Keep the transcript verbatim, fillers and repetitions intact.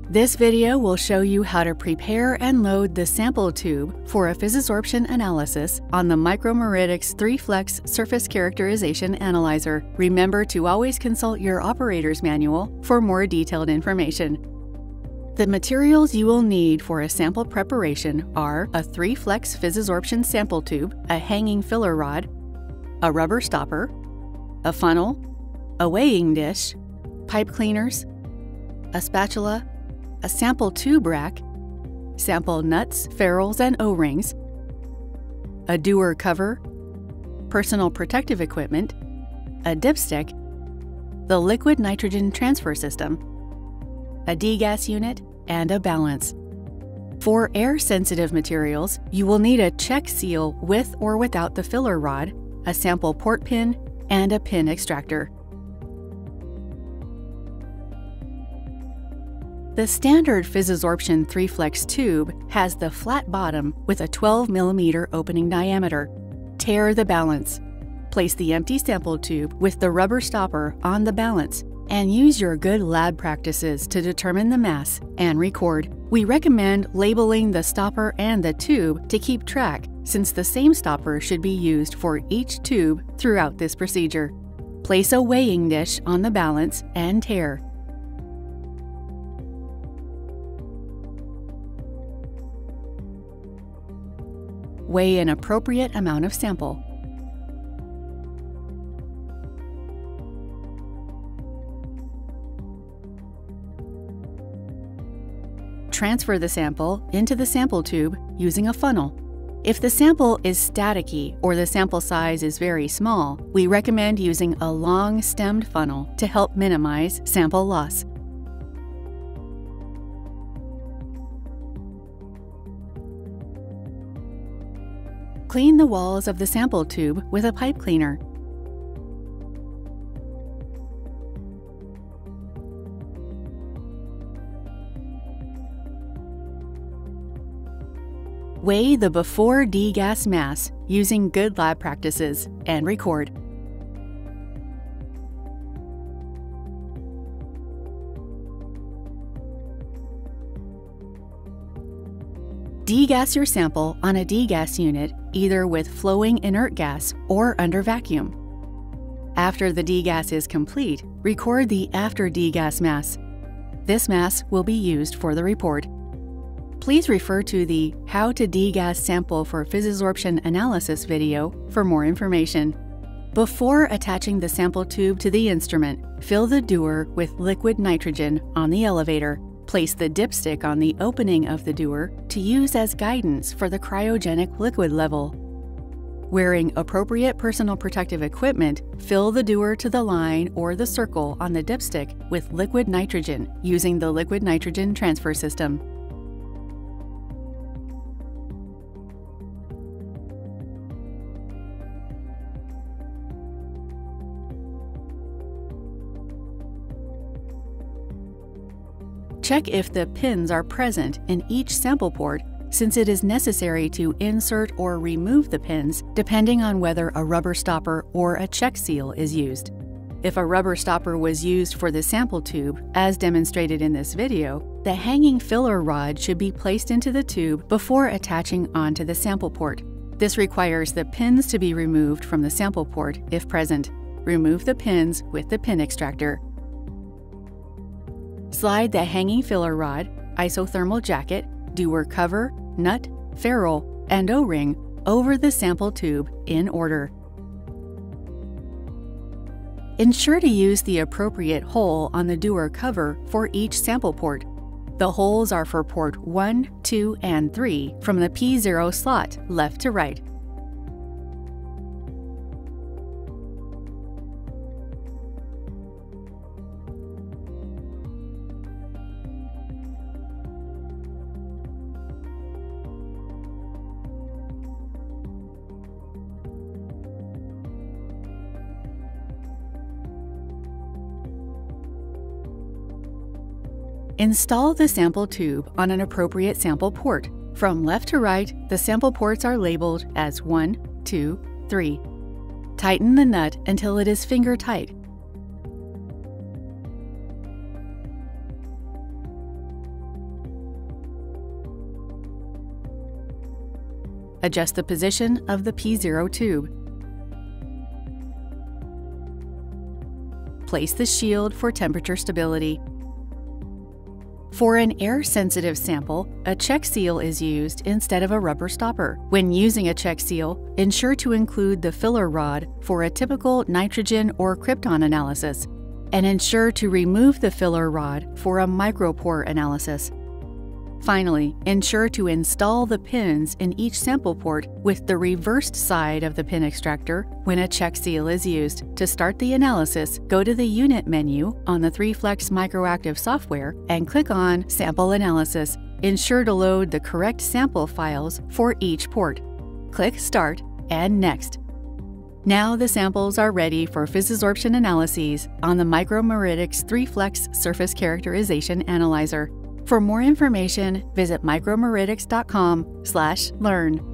This video will show you how to prepare and load the sample tube for a physisorption analysis on the Micromeritics three flex Surface Characterization Analyzer. Remember to always consult your operator's manual for more detailed information. The materials you will need for a sample preparation are a three flex Physisorption sample tube, a hanging filler rod, a rubber stopper, a funnel, a weighing dish, pipe cleaners, a spatula, a sample tube rack, sample nuts, ferrules, and O-rings, a dewar cover, personal protective equipment, a dipstick, the liquid nitrogen transfer system, a degas unit, and a balance. For air-sensitive materials, you will need a check seal with or without the filler rod, a sample port pin, and a pin extractor. The standard Physisorption three flex tube has the flat bottom with a twelve millimeter opening diameter. Tear the balance. Place the empty sample tube with the rubber stopper on the balance and use your good lab practices to determine the mass and record. We recommend labeling the stopper and the tube to keep track, since the same stopper should be used for each tube throughout this procedure. Place a weighing dish on the balance and tare. Weigh an appropriate amount of sample. Transfer the sample into the sample tube using a funnel. If the sample is staticky or the sample size is very small, we recommend using a long stemmed funnel to help minimize sample loss. Clean the walls of the sample tube with a pipe cleaner. Weigh the before degas mass using good lab practices and record. Degas your sample on a degas unit either with flowing inert gas or under vacuum. After the degas is complete, record the after degas mass. This mass will be used for the report. Please refer to the How to Degas Sample for Physisorption Analysis video for more information. Before attaching the sample tube to the instrument, fill the dewar with liquid nitrogen on the elevator. Place the dipstick on the opening of the dewar to use as guidance for the cryogenic liquid level. Wearing appropriate personal protective equipment, fill the dewar to the line or the circle on the dipstick with liquid nitrogen using the liquid nitrogen transfer system. Check if the pins are present in each sample port, since it is necessary to insert or remove the pins depending on whether a rubber stopper or a check seal is used. If a rubber stopper was used for the sample tube, as demonstrated in this video, the hanging filler rod should be placed into the tube before attaching onto the sample port. This requires the pins to be removed from the sample port if present. Remove the pins with the pin extractor. Slide the hanging filler rod, isothermal jacket, dewar cover, nut, ferrule, and O-ring over the sample tube in order. Ensure to use the appropriate hole on the dewar cover for each sample port. The holes are for port one, two, and three from the P zero slot left to right. Install the sample tube on an appropriate sample port. From left to right, the sample ports are labeled as one, two, three. Tighten the nut until it is finger tight. Adjust the position of the P zero tube. Place the shield for temperature stability. For an air-sensitive sample, a check seal is used instead of a rubber stopper. When using a check seal, ensure to include the filler rod for a typical nitrogen or krypton analysis, and ensure to remove the filler rod for a micropore analysis. Finally, ensure to install the pins in each sample port with the reversed side of the pin extractor when a check seal is used. To start the analysis, go to the Unit menu on the three flex Microactive software and click on Sample Analysis. Ensure to load the correct sample files for each port. Click Start and Next. Now the samples are ready for Physisorption Analyses on the Micromeritics three flex Surface Characterization Analyzer. For more information, visit micromeritics dot com slash learn.